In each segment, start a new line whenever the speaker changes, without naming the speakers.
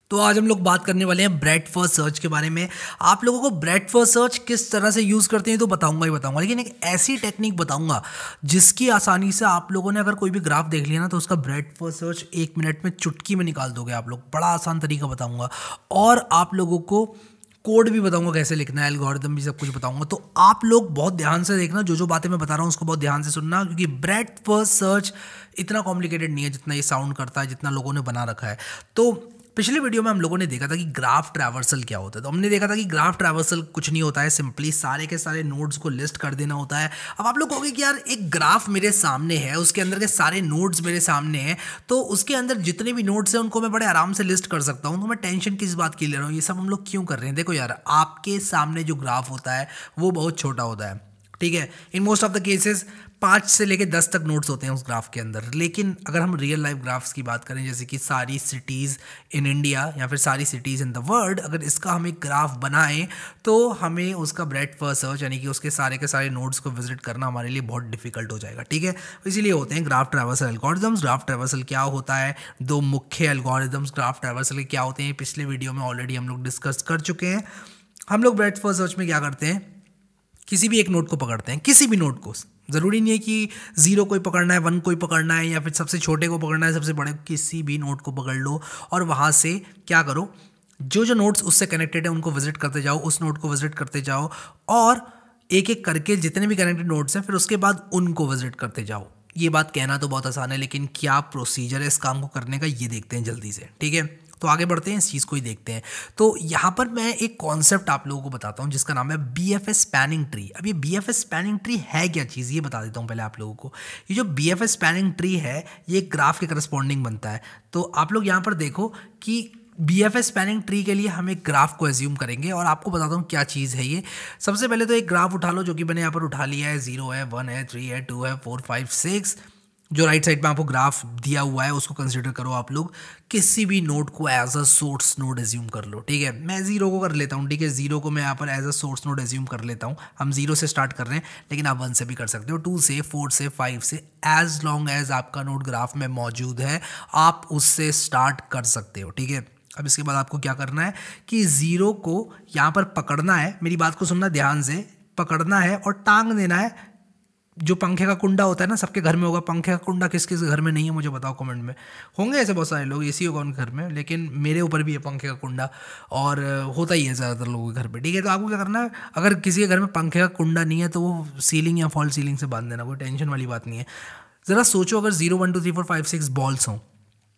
तो आज हम लोग बात करने वाले हैं ब्रेथ फर्स्ट सर्च के बारे में। आप लोगों को ब्रेथ फर्स्ट सर्च किस तरह से यूज़ करते हैं तो बताऊंगा ही बताऊंगा, लेकिन एक ऐसी टेक्निक बताऊंगा जिसकी आसानी से आप लोगों ने अगर कोई भी ग्राफ देख लिया ना तो उसका ब्रेथ फर्स्ट सर्च 1 मिनट में चुटकी में निकाल दोगे आप लोग। बड़ा आसान तरीका बताऊंगा और आप लोगों को कोड भी बताऊंगा कैसे लिखना है, एल्गोरिदम भी सब कुछ बताऊंगा। तो आप लोग बहुत ध्यान से देखना, जो बातें मैं बता रहा हूँ उसको बहुत ध्यान से सुनना, क्योंकि ब्रेथ फर्स्ट सर्च इतना कॉम्प्लिकेटेड नहीं है जितना ये साउंड करता है, जितना लोगों ने बना रखा है। तो पिछले वीडियो में हम लोगों ने देखा था कि ग्राफ ट्रैवर्सल क्या होता है। तो हमने देखा था कि ग्राफ ट्रैवर्सल कुछ नहीं होता है, सिंपली सारे के सारे नोड्स को लिस्ट कर देना होता है। अब आप लोग कहोगे कि यार एक ग्राफ मेरे सामने है, उसके अंदर के सारे नोड्स मेरे सामने हैं, तो उसके अंदर जितने भी नोड्स हैं उनको मैं बड़े आराम से लिस्ट कर सकता हूँ, तो मैं टेंशन किस बात की ले रहा हूँ, ये सब हम लोग क्यों कर रहे हैं। देखो यार, आपके सामने जो ग्राफ होता है वो बहुत छोटा होता है, ठीक है। In most of the cases 5 से लेकर 10 तक नोट्स होते हैं उस ग्राफ के अंदर। लेकिन अगर हम रियल लाइफ ग्राफ्स की बात करें, जैसे कि सारी सिटीज़ इन इंडिया या फिर सारी सिटीज़ इन द वर्ल्ड, अगर इसका हम एक ग्राफ बनाएं तो हमें उसका ब्रेथ फर्स्ट सर्च यानी कि उसके सारे के सारे नोड्स को विजिट करना हमारे लिए बहुत डिफिकल्ट हो जाएगा, ठीक है। इसीलिए होते हैं graph traversal algorithms. Graph traversal क्या होता है, 2 मुख्य एल्गोरिदम्स ग्राफ ट्रैवर्सल के क्या होते हैं, पिछले वीडियो में ऑलरेडी हम लोग डिस्कस कर चुके हैं। हम लोग ब्रेथ फर्स्ट सर्च में क्या करते हैं, किसी भी एक नोट को पकड़ते हैं, किसी भी नोट को। ज़रूरी नहीं है कि 0 कोई पकड़ना है, 1 कोई पकड़ना है, या फिर सबसे छोटे को पकड़ना है, सबसे बड़े, किसी भी नोट को पकड़ लो और वहाँ से क्या करो, जो नोट्स उससे कनेक्टेड है उनको विजिट करते जाओ, उस नोट को विजिट करते जाओ और एक एक करके जितने भी कनेक्टेड नोट्स हैं फिर उसके बाद उनको विजिट करते जाओ। ये बात कहना तो बहुत आसान है, लेकिन क्या प्रोसीजर है इस काम को करने का, ये देखते हैं जल्दी से, ठीक है। तो आगे बढ़ते हैं, इस चीज़ को ही देखते हैं। तो यहाँ पर मैं एक कॉन्सेप्ट आप लोगों को बताता हूँ जिसका नाम है BFS स्पैनिंग ट्री। अब ये BFS स्पैनिंग ट्री है क्या चीज़, ये बता देता हूँ पहले आप लोगों को। ये जो BFS स्पैनिंग ट्री है ये एक ग्राफ के करस्पॉन्डिंग बनता है। तो आप लोग यहाँ पर देखो कि BFS स्पैनिंग ट्री के लिए हम एक ग्राफ को एज्यूम करेंगे और आपको बताता हूँ क्या चीज़ है ये। सबसे पहले तो एक ग्राफ उठा लो, जो कि मैंने यहाँ पर उठा लिया है। 0 है, 1 है, 3 है, 2 है, 4, 5, 6। जो राइट साइड में आपको ग्राफ दिया हुआ है उसको कंसिडर करो आप लोग। किसी भी नोड को as a source node assume कर लो, ठीक है। मैं 0 को कर लेता हूँ, ठीक है। 0 को मैं यहाँ पर as a source node assume कर लेता हूँ। हम 0 से स्टार्ट कर रहे हैं, लेकिन आप 1 से भी कर सकते हो, 2 से, 4 से, 5 से, एज लॉन्ग एज आपका नोड ग्राफ में मौजूद है आप उससे स्टार्ट कर सकते हो, ठीक है। अब इसके बाद आपको क्या करना है कि 0 को यहाँ पर पकड़ना है, मेरी बात को सुनना ध्यान से, पकड़ना है और टांग देना है। जो पंखे का कुंडा होता है ना, सबके घर में होगा पंखे का कुंडा, किस किस घर में नहीं है मुझे बताओ कमेंट में। होंगे ऐसे बहुत सारे लोग, एसी होगा उनके घर में, लेकिन मेरे ऊपर भी है पंखे का कुंडा और होता ही है ज़्यादातर लोगों के घर पे, ठीक है। तो आपको क्या करना है, अगर किसी के घर में पंखे का कुंडा नहीं है तो वो सीलिंग या फॉल सीलिंग से बांध देना, कोई टेंशन वाली बात नहीं है। ज़रा सोचो, अगर 0, 1, 2, 3, 4, 5, 6 बॉल्स हों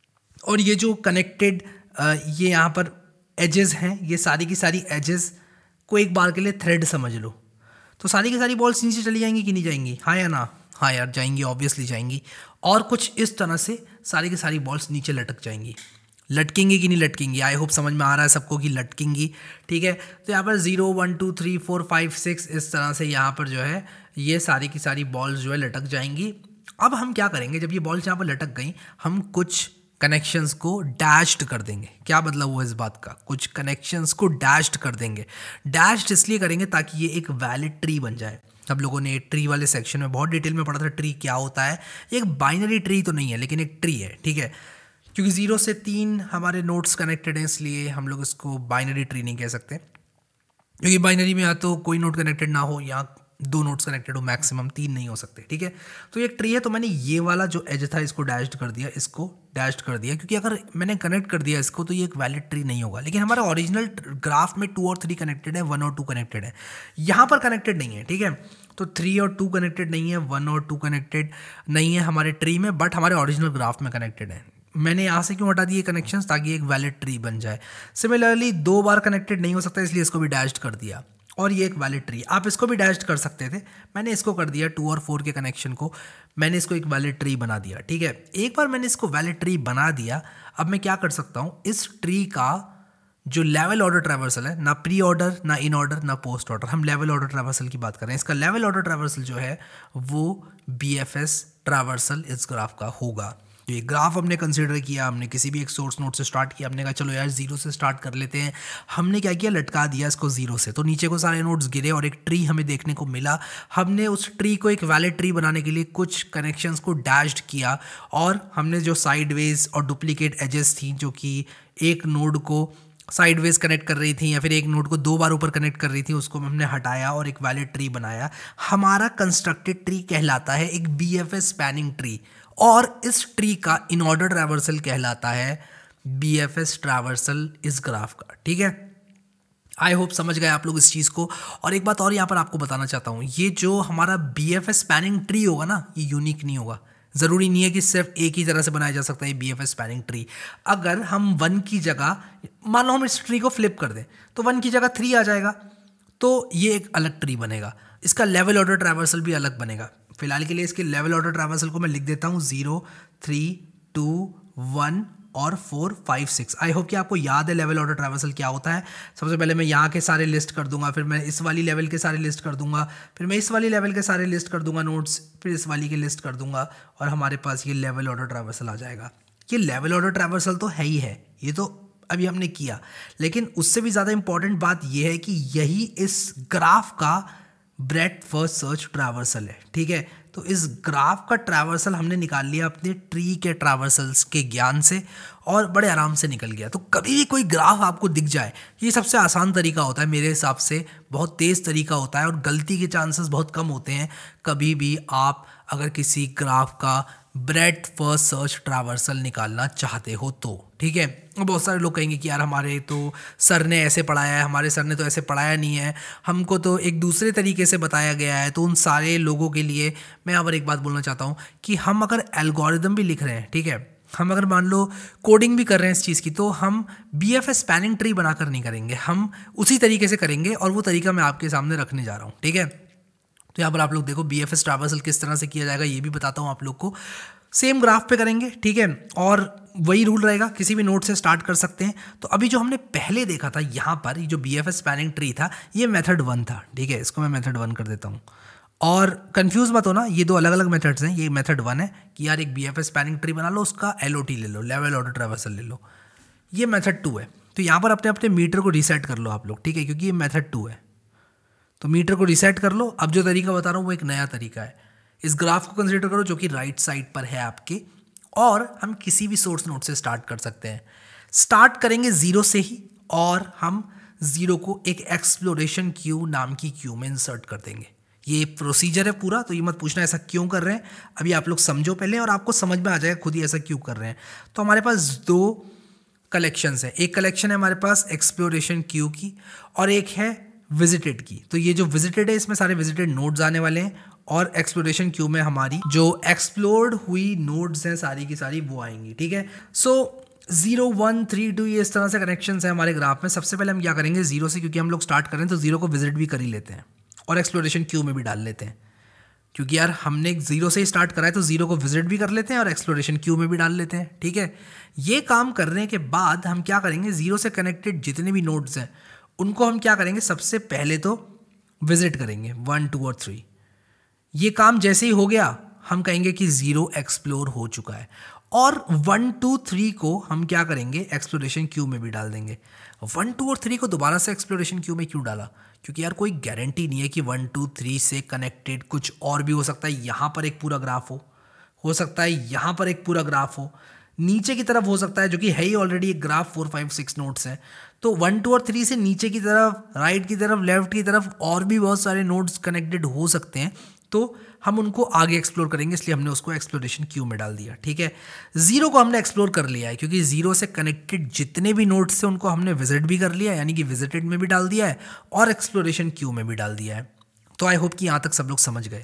और ये जो कनेक्टेड ये यहाँ पर एजेस हैं, ये सारी की सारी एजेस को एक बार के लिए थ्रेड समझ लो, तो सारी की सारी बॉल्स नीचे चली जाएंगी कि नहीं जाएंगी, हाँ या ना। हाँ यार जाएंगी, ऑब्वियसली जाएंगी। और कुछ इस तरह से सारी की सारी बॉल्स नीचे लटक जाएंगी। लटकेंगी कि नहीं लटकेंगी, आई होप समझ में आ रहा है सबको कि लटकेंगी, ठीक है। तो यहाँ पर 0, 1, 2, 3, 4, 5, 6 इस तरह से यहाँ पर जो है ये सारी की सारी बॉल्स जो है लटक जाएंगी। अब हम क्या करेंगे, जब ये बॉल्स यहाँ पर लटक गई, हम कुछ कनेक्शंस को डैश्ड कर देंगे। क्या मतलब हुआ इस बात का, कुछ कनेक्शंस को डैश्ड कर देंगे। डैश्ड इसलिए करेंगे ताकि ये एक वैलिड ट्री बन जाए। अब लोगों ने ट्री वाले सेक्शन में बहुत डिटेल में पढ़ा था ट्री क्या होता है। ये एक बाइनरी ट्री तो नहीं है, लेकिन एक ट्री है, ठीक है। क्योंकि 0 से 3 हमारे नोड्स कनेक्टेड हैं, इसलिए हम लोग इसको बाइनरी ट्री नहीं कह सकते, क्योंकि बाइनरी में या तो कोई नोड कनेक्टेड ना हो या 2 नोड्स कनेक्टेड हो, मैक्सिमम 3 नहीं हो सकते, ठीक है। तो ये ट्री है, तो मैंने ये वाला जो एज था इसको डैश्ड कर दिया, इसको डैश्ड कर दिया, क्योंकि अगर मैंने कनेक्ट कर दिया इसको तो ये एक वैलिड ट्री नहीं होगा। लेकिन हमारा ओरिजिनल ग्राफ में 2 और 3 कनेक्टेड है, 1 और 2 कनेक्टेड है, यहाँ पर कनेक्टेड नहीं है, ठीक है। तो 3 और 2 कनेक्टेड नहीं है, 1 और 2 कनेक्टेड नहीं है हमारे ट्री में, बट हमारे ओरिजिनल ग्राफ में कनेक्टेड है। मैंने यहाँ से क्यों हटा दिए कनेक्शंस, ताकि एक वैलिड ट्री बन जाए। सिमिलरली 2 बार कनेक्टेड नहीं हो सकता, इसलिए इसको भी डैश्ड कर दिया और ये एक वैलिड ट्री। आप इसको भी डैश्ड कर सकते थे, मैंने इसको कर दिया 2 और 4 के कनेक्शन को, मैंने इसको एक वैलिड ट्री बना दिया, ठीक है। एक बार मैंने इसको वैलिड ट्री बना दिया, अब मैं क्या कर सकता हूँ, इस ट्री का जो लेवल ऑर्डर ट्रैवर्सल है, ना प्री ऑर्डर, ना इन ऑर्डर, ना पोस्ट ऑर्डर, हम लेवल ऑर्डर ट्रैवर्सल की बात कर रहे हैं। इसका लेवल ऑर्डर ट्रैवर्सल जो है वो BFS ट्रैवर्सल इस ग्राफ का होगा। तो ये ग्राफ हमने कंसिडर किया, हमने किसी भी एक सोर्स नोड से स्टार्ट किया, हमने कहा चलो यार जीरो से स्टार्ट कर लेते हैं। हमने क्या किया, लटका दिया इसको जीरो से, तो नीचे को सारे नोड्स गिरे और एक ट्री हमें देखने को मिला। हमने उस ट्री को एक वैलिड ट्री बनाने के लिए कुछ कनेक्शंस को डैश्ड किया और हमने जो साइडवेज और डुप्लीकेट एजेस थी जो कि एक नोड को साइडवेज कनेक्ट कर रही थी या फिर एक नोड को 2 बार ऊपर कनेक्ट कर रही थी, उसको हमने हटाया और एक वैलिड ट्री बनाया। हमारा कंस्ट्रक्टेड ट्री कहलाता है एक BFS स्पैनिंग ट्री, और इस ट्री का इन ऑर्डर ट्रैवर्सल कहलाता है BFS ट्रैवर्सल इस ग्राफ का। ठीक है, आई होप समझ गए आप लोग इस चीज़ को। और एक बात और यहाँ पर आपको बताना चाहता हूँ, ये जो हमारा BFS स्पैनिंग ट्री होगा ना, ये यूनिक नहीं होगा। ज़रूरी नहीं है कि सिर्फ एक ही तरह से बनाया जा सकता है BFS स्पैनिंग ट्री। अगर हम 1 की जगह, मान लो हम इस ट्री को फ्लिप कर दें तो 1 की जगह 3 आ जाएगा, तो ये एक अलग ट्री बनेगा। इसका लेवल ऑर्डर ट्रैवर्सल भी अलग बनेगा। फिलहाल के लिए इसके लेवल ऑर्डर ट्रैवर्सल को मैं लिख देता हूँ 0, 3, 2, 1 और 4, 5, 6। आई होप कि आपको याद है लेवल ऑर्डर ट्रैवर्सल क्या होता है। सबसे पहले मैं यहाँ के सारे लिस्ट कर दूंगा, फिर मैं इस वाली लेवल के सारे लिस्ट कर दूंगा, फिर मैं इस वाली लेवल के सारे लिस्ट कर दूंगा नोट्स, फिर इस वाली की लिस्ट कर दूंगा और हमारे पास ये लेवल ऑर्डर ट्रैवर्सल आ जाएगा। ये लेवल ऑर्डर ट्रैवर्सल तो है ही है, ये तो अभी हमने किया, लेकिन उससे भी ज़्यादा इंपॉर्टेंट बात यह है कि यही इस ग्राफ का ब्रेड्थ फर्स्ट सर्च ट्रैवर्सल है। ठीक है, तो इस ग्राफ का ट्रैवर्सल हमने निकाल लिया अपने ट्री के ट्रैवर्सल्स के ज्ञान से और बड़े आराम से निकल गया। तो कभी भी कोई ग्राफ आपको दिख जाए, ये सबसे आसान तरीका होता है मेरे हिसाब से, बहुत तेज़ तरीका होता है और गलती के चांसेस बहुत कम होते हैं। कभी भी आप अगर किसी ग्राफ का ब्रेड्थ फर्स्ट सर्च ट्रैवर्सल निकालना चाहते हो तो, ठीक है। बहुत सारे लोग कहेंगे कि यार हमारे तो सर ने ऐसे पढ़ाया है, हमारे सर ने तो ऐसे पढ़ाया नहीं है, हमको तो एक दूसरे तरीके से बताया गया है। तो उन सारे लोगों के लिए मैं यहाँ पर एक बात बोलना चाहता हूँ कि हम अगर एल्गोरिदम भी लिख रहे हैं, ठीक है, हम अगर मान लो कोडिंग भी कर रहे हैं इस चीज़ की, तो हम BFS स्पैनिंग ट्री बनाकर नहीं करेंगे, हम उसी तरीके से करेंगे और वो तरीका मैं आपके सामने रखने जा रहा हूँ। ठीक है, तो यहाँ पर आप लोग देखो BFS ट्रैवर्सल किस तरह से किया जाएगा ये भी बताता हूँ आप लोग को। सेम ग्राफ पे करेंगे, ठीक है, और वही रूल रहेगा, किसी भी नोड से स्टार्ट कर सकते हैं। तो अभी जो हमने पहले देखा था यहाँ पर, ये जो BFS स्पैनिंग ट्री था, ये मेथड 1 था। ठीक है, इसको मैं मेथड 1 कर देता हूँ और कंफ्यूज मत होना, ये दो अलग अलग मेथड्स हैं। ये मेथड 1 है कि यार एक BFS स्पैनिंग ट्री बना लो, उसका LOT ले लो, लेवल ऑर्डर ट्रैवर्सल ले लो। ये मेथड 2 है। तो यहाँ पर अपने अपने मीटर को रीसेट कर लो आप लोग, ठीक है, क्योंकि ये मेथड 2 है। तो मीटर को रीसेट कर लो। अब जो तरीका बता रहा हूँ वो एक नया तरीका है। इस ग्राफ को कंसीडर करो जो कि राइट साइड पर है आपके, और हम किसी भी सोर्स नोड से स्टार्ट कर सकते हैं। स्टार्ट करेंगे 0 से ही और हम 0 को एक एक्सप्लोरेशन क्यू नाम की क्यू में इंसर्ट कर देंगे। ये प्रोसीजर है पूरा, तो ये मत पूछना ऐसा क्यों कर रहे हैं, अभी आप लोग समझो पहले और आपको समझ में आ जाएगा खुद ही ऐसा क्यों कर रहे हैं। तो हमारे पास 2 कलेक्शंस हैं। एक कलेक्शन है हमारे पास एक्सप्लोरेशन क्यू की और एक है विजिटेड की। तो ये जो विजिटेड है इसमें सारे विजिटेड नोड्स आने वाले हैं और एक्सप्लोरेशन क्यू में हमारी जो एक्सप्लोर्ड हुई नोड्स हैं सारी की सारी वो आएंगी। ठीक है, सो 0, 1, 3, 2 ये इस तरह से कनेक्शंस हैं हमारे ग्राफ में। सबसे पहले हम क्या करेंगे, 0 से, क्योंकि हम लोग स्टार्ट करें तो 0 को विजिट भी कर ही लेते हैं और एक्सप्लोरेशन क्यू में भी डाल लेते हैं, क्योंकि यार हमने 0 से ही स्टार्ट करा है तो 0 को विजिट भी कर लेते हैं और एक्सप्लोरेशन क्यू में भी डाल लेते हैं। ठीक है, ये काम करने के बाद हम क्या करेंगे, 0 से कनेक्टेड जितने भी नोड्स हैं उनको हम क्या करेंगे, सबसे पहले तो विजिट करेंगे 1, 2 और 3। ये काम जैसे ही हो गया हम कहेंगे कि 0 एक्सप्लोर हो चुका है और 1, 2, 3 को हम क्या करेंगे, एक्सप्लोरेशन क्यू में भी डाल देंगे। 1, 2 और 3 को दोबारा से एक्सप्लोरेशन क्यू में क्यों डाला, क्योंकि यार कोई गारंटी नहीं है कि 1, 2, 3 से कनेक्टेड कुछ और भी हो सकता है। यहाँ पर एक पूरा ग्राफ हो सकता है यहाँ पर एक पूरा ग्राफ हो, नीचे की तरफ हो सकता है, जो कि है ही ऑलरेडी एक ग्राफ 4, 5, 6 नोड्स हैं। तो 1, 2 और 3 से नीचे की तरफ, राइट की तरफ, लेफ्ट की तरफ और भी बहुत सारे नोड्स कनेक्टेड हो सकते हैं, तो हम उनको आगे एक्सप्लोर करेंगे, इसलिए हमने उसको एक्सप्लोरेशन क्यू में डाल दिया। ठीक है, 0 को हमने एक्सप्लोर कर लिया है, क्योंकि 0 से कनेक्टेड जितने भी नोड्स थे उनको हमने विजिट भी कर लिया है, यानी कि विजिटेड में भी डाल दिया है और एक्सप्लोरेशन क्यू में भी डाल दिया है। तो आई होप कि यहाँ तक सब लोग समझ गए।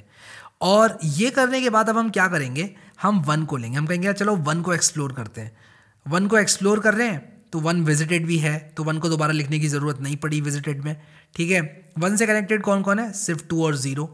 और ये करने के बाद अब हम क्या करेंगे, हम 1 को लेंगे, हम कहेंगे चलो 1 को एक्सप्लोर करते हैं। 1 को एक्सप्लोर कर रहे हैं तो 1 विजिटेड भी है, तो 1 को दोबारा लिखने की ज़रूरत नहीं पड़ी विजिटेड में। ठीक है, 1 से कनेक्टेड कौन कौन है, सिर्फ 2 और 0।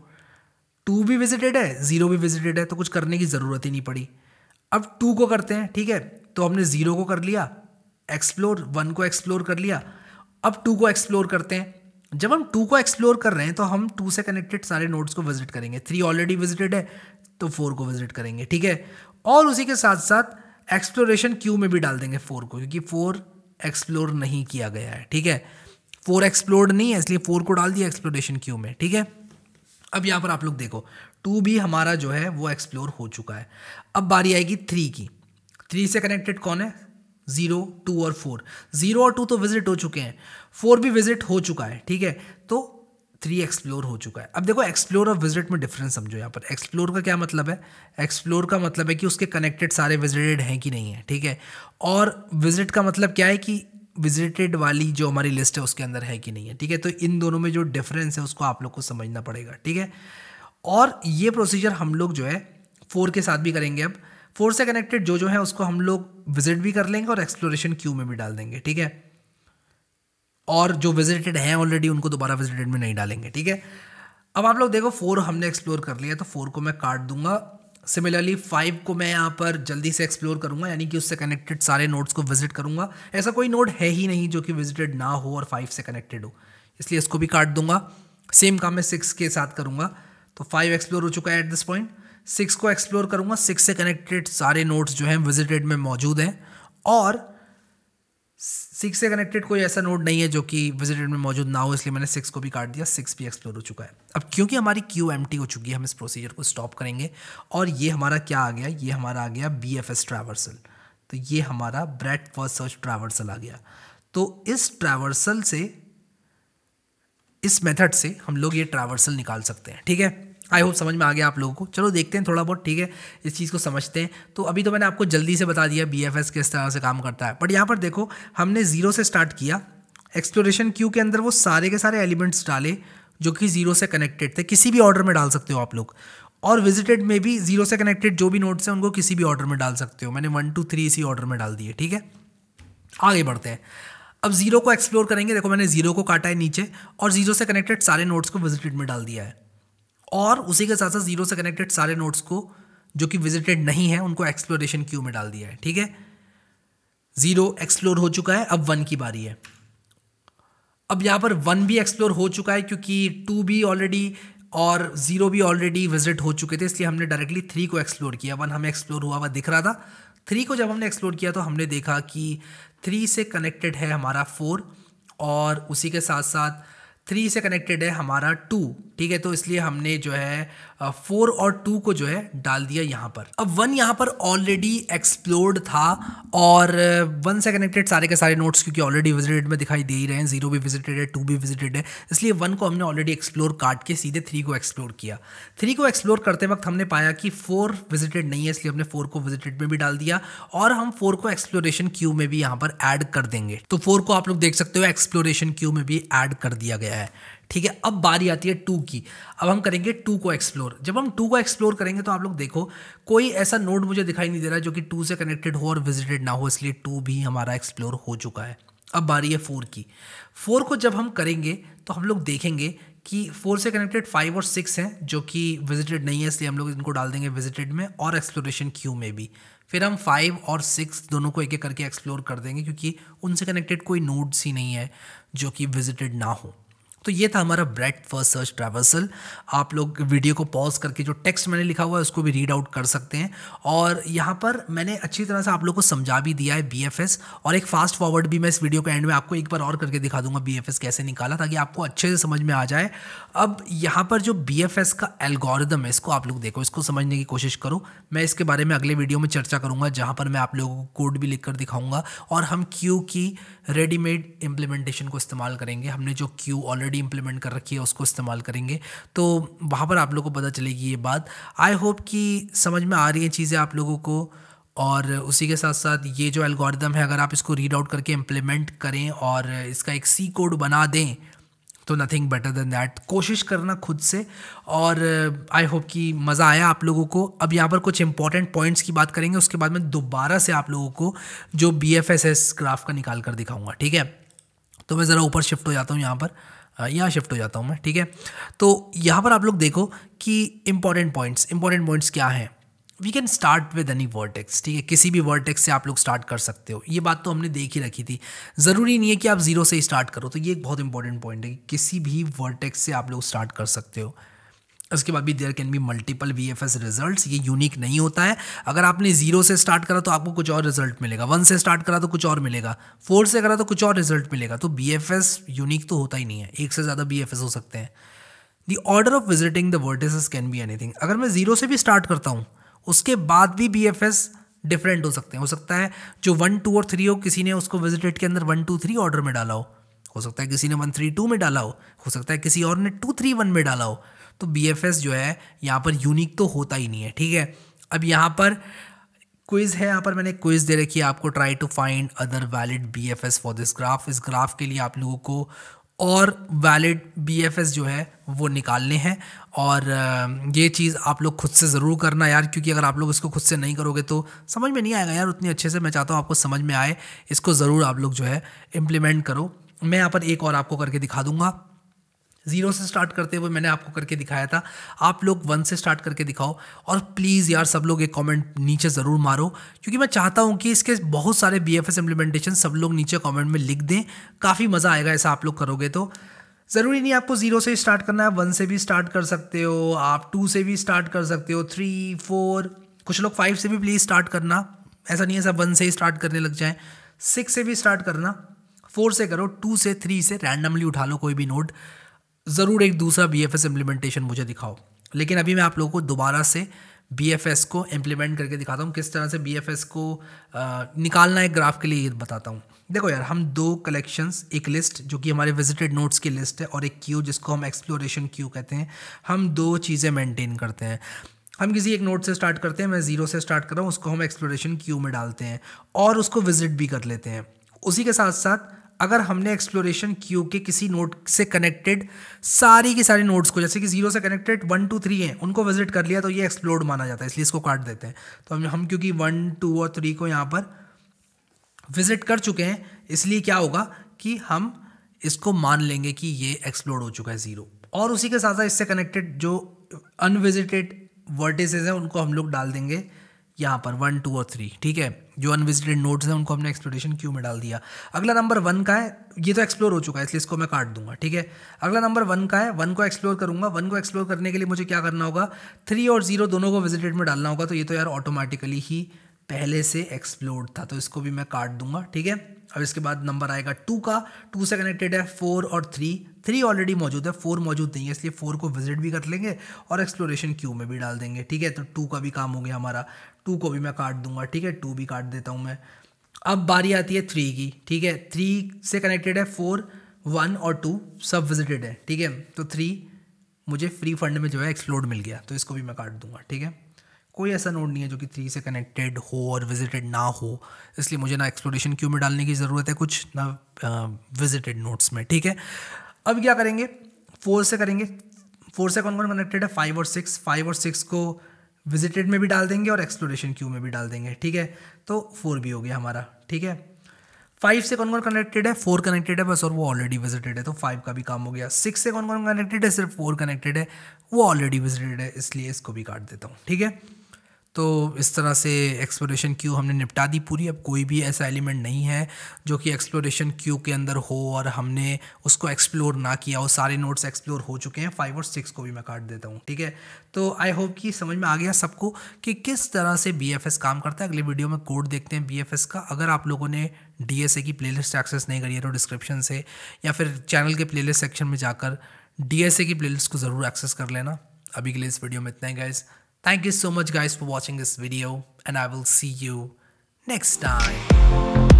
2 भी विजिटेड है, 0 भी विजिटेड है, तो कुछ करने की ज़रूरत ही नहीं पड़ी। अब 2 को करते हैं। ठीक है, तो हमने 0 को कर लिया एक्सप्लोर, 1 को एक्सप्लोर कर लिया, अब 2 को एक्सप्लोर करते हैं। जब हम 2 को एक्सप्लोर कर रहे हैं तो हम 2 से कनेक्टेड सारे नोड्स को विजिट करेंगे। 3 ऑलरेडी विजिटेड है तो 4 को विजिट करेंगे। ठीक है, और उसी के साथ साथ एक्सप्लोरेशन क्यू में भी डाल देंगे 4 को, क्योंकि 4 एक्सप्लोर नहीं किया गया है, ठीक है। 4 एक्सप्लोर्ड नहीं है, इसलिए 4 को डाल दिया एक्सप्लोरेशन क्यू में, ठीक है। अब यहाँ पर आप लोग देखो 2 भी हमारा जो है वो एक्सप्लोर हो चुका है। अब बारी आएगी 3 की। 3 से कनेक्टेड कौन है? 0, 2 और 4। 0 और 2 तो विजिट हो चुके हैं, 4 भी विजिट हो चुका है, ठीक है। तो 3 एक्सप्लोर हो चुका है। अब देखो एक्सप्लोर और विजिट में डिफरेंस समझो। यहाँ पर एक्सप्लोर का क्या मतलब है? एक्सप्लोर का मतलब है कि उसके कनेक्टेड सारे विजिटेड हैं कि नहीं है, ठीक है। और विजिट का मतलब क्या है कि विजिटेड वाली जो हमारी लिस्ट है उसके अंदर है कि नहीं है, ठीक है। तो इन दोनों में जो डिफरेंस है उसको आप लोग को समझना पड़ेगा, ठीक है। और ये प्रोसीजर हम लोग जो है 4 के साथ भी करेंगे। अब 4 से कनेक्टेड जो है उसको हम लोग विजिट भी कर लेंगे और एक्सप्लोरेशन क्यू में भी डाल देंगे, ठीक है। और जो विजिटेड हैं ऑलरेडी उनको दोबारा विजिटेड में नहीं डालेंगे, ठीक है। अब आप लोग देखो 4 हमने एक्सप्लोर कर लिया, तो 4 को मैं काट दूंगा। सिमिलरली 5 को मैं यहाँ पर जल्दी से एक्सप्लोर करूंगा, यानी कि उससे कनेक्टेड सारे नोड्स को विजिट करूंगा। ऐसा कोई नोड है ही नहीं जो कि विजिटेड ना हो और 5 से कनेक्टेड हो, इसलिए इसको भी काट दूंगा। सेम काम मैं 6 के साथ करूंगा। तो 5 एक्सप्लोर हो चुका है एट दिस पॉइंट। 6 को एक्सप्लोर करूंगा, 6 से कनेक्टेड सारे नोड्स जो हैं विजिटेड में मौजूद हैं, और 6 से कनेक्टेड कोई ऐसा नोड नहीं है जो कि विजिटेड में मौजूद ना हो, इसलिए मैंने 6 को भी काट दिया। 6 भी एक्सप्लोर हो चुका है। अब क्योंकि हमारी क्यू एम्प्टी हो चुकी है, हम इस प्रोसीजर को स्टॉप करेंगे और ये हमारा क्या आ गया? ये हमारा आ गया BFS ट्रैवर्सल। तो ये हमारा ब्रेडथ फर्स्ट सर्च ट्रैवर्सल आ गया। तो इस ट्रैवर्सल से, इस मेथड से हम लोग ये ट्रैवर्सल निकाल सकते हैं, ठीक है। आई होप समझ में आ गया आप लोगों को। चलो देखते हैं थोड़ा बहुत, ठीक है, इस चीज़ को समझते हैं। तो अभी तो मैंने आपको जल्दी से बता दिया BFS किस तरह से काम करता है, बट यहाँ पर देखो हमने 0 से स्टार्ट किया। एक्सप्लोरेशन क्यू के अंदर वो सारे के सारे एलिमेंट्स डाले जो कि 0 से कनेक्टेड थे, किसी भी ऑर्डर में डाल सकते हो आप लोग। और विजिटेड में भी 0 से कनेक्टेड जो भी नोड्स हैं उनको किसी भी ऑर्डर में डाल सकते हो। मैंने 1 2 3 इसी ऑर्डर में डाल दिए, ठीक है। आगे बढ़ते हैं। अब 0 को एक्सप्लोर करेंगे। देखो मैंने 0 को काटा है नीचे और 0 से कनेक्टेड सारे नोड्स को विजिटेड में डाल दिया है, और उसी के साथ साथ 0 से कनेक्टेड सारे नोड्स को जो कि विजिटेड नहीं है उनको एक्सप्लोरेशन क्यू में डाल दिया है, ठीक है। 0 एक्सप्लोर हो चुका है। अब 1 की बारी है। अब यहाँ पर 1 भी एक्सप्लोर हो चुका है, क्योंकि 2 भी ऑलरेडी और 0 भी ऑलरेडी विजिट हो चुके थे, इसलिए हमने डायरेक्टली 3 को एक्सप्लोर किया। 1 हमें एक्सप्लोर हुआ दिख रहा था। 3 को जब हमने एक्सप्लोर किया तो हमने देखा कि 3 से कनेक्टेड है हमारा 4, और उसी के साथ साथ 3 से कनेक्टेड है हमारा 2, ठीक है। तो इसलिए हमने जो है 4 और 2 को जो है डाल दिया यहाँ पर। अब 1 यहाँ पर ऑलरेडी एक्सप्लोर्ड था, और 1 से कनेक्टेड सारे के सारे नोड्स क्योंकि ऑलरेडी विजिटेड में दिखाई दे ही रहे हैं। 0 भी विजिटेड है, 2 भी विजिटेड है, इसलिए 1 को हमने ऑलरेडी एक्सप्लोर काट के सीधे 3 को एक्सप्लोर किया। 3 को एक्सप्लोर करते वक्त हमने पाया कि 4 विजिटेड नहीं है, इसलिए हमने 4 को विजिटेड में भी डाल दिया, और हम 4 को एक्सप्लोरेशन क्यू में भी यहाँ पर ऐड कर देंगे। तो 4 को आप लोग देख सकते हो एक्सप्लोरेशन क्यू में भी ऐड कर दिया गया है, ठीक है। अब बारी आती है 2 की। अब हम करेंगे 2 को एक्सप्लोर। जब हम 2 को एक्सप्लोर करेंगे तो आप लोग देखो कोई ऐसा नोड मुझे दिखाई नहीं दे रहा जो कि 2 से कनेक्टेड हो और विजिटेड ना हो, इसलिए 2 भी हमारा एक्सप्लोर हो चुका है। अब बारी है 4 की। 4 को जब हम करेंगे तो हम लोग देखेंगे कि 4 से कनेक्टेड 5 और 6 हैं जो कि विजिटेड नहीं है, इसलिए हम लोग इनको डाल देंगे विजिटेड में और एक्सप्लोरेशन क्यू में भी। फिर हम 5 और 6 दोनों को एक एक करके एक्सप्लोर कर देंगे, क्योंकि उनसे कनेक्टेड कोई नोड्स ही नहीं है जो कि विजिटेड ना हो। तो ये था हमारा ब्रेडथ फर्स्ट सर्च ट्रैवर्सल। आप लोग वीडियो को पॉज करके जो टेक्स्ट मैंने लिखा हुआ है उसको भी रीड आउट कर सकते हैं, और यहाँ पर मैंने अच्छी तरह से आप लोग को समझा भी दिया है BFS, और एक फास्ट फॉरवर्ड भी मैं इस वीडियो के एंड में आपको एक बार और करके दिखा दूंगा BFS कैसे निकाला, ताकि आपको अच्छे से समझ में आ जाए। अब यहाँ पर जो BFS का एल्गोरिदम है इसको आप लोग देखो, इसको समझने की कोशिश करो। मैं इसके बारे में अगले वीडियो में चर्चा करूँगा, जहाँ पर मैं आप लोगों को कोड भी लिख कर दिखाऊँगा, और हम क्यू की रेडीमेड इम्प्लीमेंटेशन को इस्तेमाल करेंगे। हमने जो क्यू ऑलरेडी इम्प्लीमेंट कर रखी है उसको इस्तेमाल करेंगे, तो वहाँ पर आप लोगों को पता चलेगी ये बात। आई होप कि समझ में आ रही हैं चीज़ें आप लोगों को, और उसी के साथ साथ ये जो एल्गोरिदम है अगर आप इसको रीड आउट करके इम्प्लीमेंट करें और इसका एक C कोड बना दें तो नथिंग बेटर देन दैट। कोशिश करना खुद से, और आई होप कि मज़ा आया आप लोगों को। अब यहाँ पर कुछ इंपॉर्टेंट पॉइंट्स की बात करेंगे, उसके बाद मैं दोबारा से आप लोगों को जो BFSS ग्राफ का निकाल कर दिखाऊंगा, ठीक है। तो मैं ज़रा ऊपर शिफ्ट हो जाता हूँ, यहाँ पर यहाँ शिफ्ट हो जाता हूँ मैं, ठीक है। तो यहाँ पर आप लोग देखो कि इंपॉर्टेंट पॉइंट्स क्या हैं। We can start with any vertex, ठीक है। किसी भी वर्टेक्स से आप लोग स्टार्ट कर सकते हो, ये बात तो हमने देख ही रखी थी। ज़रूरी नहीं है कि आप 0 से ही स्टार्ट करो, तो ये एक बहुत इंपॉर्टेंट पॉइंट है कि किसी भी वर्टेक्स से आप लोग स्टार्ट कर सकते हो। उसके बाद भी there can be multiple VFS results, ये यूनिक नहीं होता है। अगर आपने 0 से स्टार्ट करा तो आपको कुछ और रिजल्ट मिलेगा, 1 से स्टार्ट करा तो कुछ और मिलेगा, 4 से करा तो कुछ और रिजल्ट मिलेगा। तो BFS यूनिक तो होता ही नहीं है, एक से ज़्यादा BFS हो सकते हैं। The order of visiting the vertices can be anything. अगर मैं 0 से भी स्टार्ट करता हूँ उसके बाद भी BFS डिफरेंट हो सकते हैं। हो सकता है जो 1, 2 और 3 हो, किसी ने उसको विजिटेड के अंदर 1, 2, 3 ऑर्डर में डाला हो सकता है किसी ने 1, 3, 2 में डाला हो सकता है किसी और ने 2, 3, 1 में डाला हो। तो BFS जो है यहाँ पर यूनिक तो होता ही नहीं है, ठीक है। अब यहाँ पर क्विज है, यहाँ पर मैंने क्विज दे रखी है आपको, try to find other valid BFS for this graph. इस ग्राफ के लिए आप लोगों को और वैलिड BFS जो है वो निकालने हैं, और ये चीज़ आप लोग खुद से ज़रूर करना यार, क्योंकि अगर आप लोग इसको खुद से नहीं करोगे तो समझ में नहीं आएगा यार उतनी अच्छे से। मैं चाहता हूँ आपको समझ में आए, इसको ज़रूर आप लोग जो है इम्प्लीमेंट करो। मैं यहाँ पर एक और आपको करके दिखा दूंगा। 0 से स्टार्ट करते हुए मैंने आपको करके दिखाया था, आप लोग 1 से स्टार्ट करके दिखाओ। और प्लीज़ यार सब लोग एक कमेंट नीचे ज़रूर मारो, क्योंकि मैं चाहता हूँ कि इसके बहुत सारे BFS इम्प्लीमेंटेशन सब लोग नीचे कमेंट में लिख दें। काफ़ी मज़ा आएगा ऐसा आप लोग करोगे तो। ज़रूरी नहीं आपको 0 से स्टार्ट करना है, 1 से भी स्टार्ट कर सकते हो आप, 2 से भी स्टार्ट कर सकते हो, 3, 4, कुछ लोग 5 से भी प्लीज़ स्टार्ट करना। ऐसा नहीं है सब 1 से ही स्टार्ट करने लग जाएँ। 6 से भी स्टार्ट करना, 4 से करो, 2 से 3 से रैंडमली उठा लो कोई भी नोड। ज़रूर एक दूसरा BFS इम्प्लीमेंटेशन मुझे दिखाओ। लेकिन अभी मैं आप लोगों को दोबारा से BFS को इम्प्लीमेंट करके दिखाता हूँ, किस तरह से BFS को निकालना है ग्राफ के लिए, ये बताता हूँ। देखो यार, हम 2 कलेक्शंस, एक लिस्ट जो कि हमारे विजिटेड नोट्स की लिस्ट है, और एक क्यू जिसको हम एक्सप्लोरेशन क्यू कहते हैं। हम 2 चीज़ें मेंटेन करते हैं। हम किसी एक नोट से स्टार्ट करते हैं, मैं 0 से स्टार्ट कर रहा हूँ, उसको हम एक्सप्लोरेशन क्यू में डालते हैं और उसको विजिट भी कर लेते हैं। उसी के साथ साथ अगर हमने एक्सप्लोरेशन क्यू के किसी नोड से कनेक्टेड सारी की सारी नोड्स को, जैसे कि 0 से कनेक्टेड 1, 2, 3 हैं, उनको विजिट कर लिया तो ये एक्सप्लोर्ड माना जाता है, इसलिए इसको काट देते हैं। तो हम क्योंकि 1, 2 और 3 को यहाँ पर विजिट कर चुके हैं, इसलिए क्या होगा कि हम इसको मान लेंगे कि ये एक्सप्लोर्ड हो चुका है 0। और उसी के साथ साथ इससे कनेक्टेड जो अनविजिटेड वर्टिसेस हैं उनको हम लोग डाल देंगे यहाँ पर 1, 2 और 3, ठीक है। जो अनविजिटेड नोड्स हैं उनको हमने एक्सप्लोरेशन क्यू में डाल दिया। अगला नंबर 1 का है, ये तो एक्सप्लोर हो चुका है इसलिए इसको मैं काट दूंगा, ठीक है। अगला नंबर 1 का है, 1 को एक्सप्लोर करूंगा। 1 को एक्सप्लोर करने के लिए मुझे क्या करना होगा, 3 और 0 दोनों को विजिटेड में डालना होगा। तो ये तो यार ऑटोमेटिकली ही पहले से एक्सप्लोर्ड था, तो इसको भी मैं काट दूंगा, ठीक है। अब इसके बाद नंबर आएगा 2 का, 2 से कनेक्टेड है 4 और 3, 3 ऑलरेडी मौजूद है, 4 मौजूद नहीं है, इसलिए 4 को विजिट भी कर लेंगे और एक्सप्लोरेशन क्यू में भी डाल देंगे, ठीक है। तो 2 का भी काम हो गया हमारा, 2 को भी मैं काट दूंगा, ठीक है। 2 भी काट देता हूँ मैं। अब बारी आती है 3 की, ठीक है। 3 से कनेक्टेड है 4, 1 और 2 सब विजिटेड है, ठीक है। तो 3 मुझे फ्री फंड में जो है एक्सप्लोर्ड मिल गया, तो इसको भी मैं काट दूंगा, ठीक है। कोई ऐसा नोड नहीं है जो कि 3 से कनेक्टेड हो और विजिटेड ना हो, इसलिए मुझे ना एक्सप्लोरेशन क्यू में डालने की ज़रूरत है कुछ, ना विजिटेड नोड्स में, ठीक है। अब क्या करेंगे, 4 से करेंगे। 4 से कौन कौन कनेक्टेड है, 5 और 6। 5 और 6 को विजिटेड में भी डाल देंगे और एक्सप्लोरेशन क्यू में भी डाल देंगे, ठीक है। तो 4 भी हो गया हमारा, ठीक है। 5 से कौन कौन कनेक्टेड है, 4 कनेक्टेड है बस, और वो ऑलरेडी विजिटेड है, तो 5 का भी काम हो गया। 6 से कौन कौन कनेक्टेड है, सिर्फ 4 कनेक्टेड है, वो ऑलरेडी विजिटेड है, इसलिए इसको भी काट देता हूँ, ठीक है। तो इस तरह से एक्सप्लोरेशन क्यू हमने निपटा दी पूरी। अब कोई भी ऐसा एलिमेंट नहीं है जो कि एक्सप्लोरेशन क्यू के अंदर हो और हमने उसको एक्सप्लोर ना किया हो, सारे नोड्स एक्सप्लोर हो चुके हैं। 5 और 6 को भी मैं काट देता हूँ, ठीक है। तो आई होप कि समझ में आ गया सबको कि किस तरह से BFS काम करता है। अगले वीडियो में कोड देखते हैं BFS का। अगर आप लोगों ने DSA की प्लेलिस्ट एक्सेस नहीं करी है तो डिस्क्रिप्शन से या फिर चैनल के प्लेलिस्ट सेक्शन में जाकर DSA की प्लेलिस्ट को ज़रूर एक्सेस कर लेना। अभी के लिए इस वीडियो में इतना ही guys. Thank you so much guys for watching this video and I will see you next time.